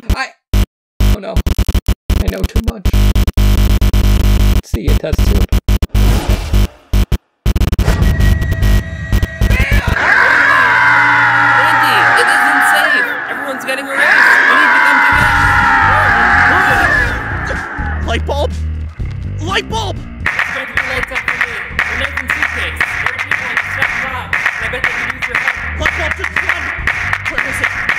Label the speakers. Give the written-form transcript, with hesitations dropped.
Speaker 1: Oh no. I know too much. See you, test tube.
Speaker 2: Andy, it isn't safe. Everyone's getting erased. We need to come together.
Speaker 3: Light bulb? Light bulb!
Speaker 2: Try to lights up for me. Your knife and suitcase. There are people in the second block. I bet they could use your help.
Speaker 3: Light bulb, just run! Where is it?